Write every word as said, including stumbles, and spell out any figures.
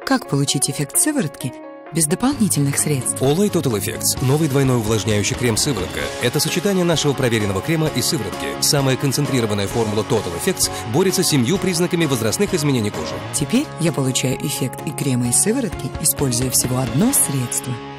Как получить эффект сыворотки без дополнительных средств? Olay Total Effects – новый двойной увлажняющий крем-сыворотка. Это сочетание нашего проверенного крема и сыворотки. Самая концентрированная формула Total Effects борется с семью признаками возрастных изменений кожи. Теперь я получаю эффект и крема, и сыворотки, используя всего одно средство.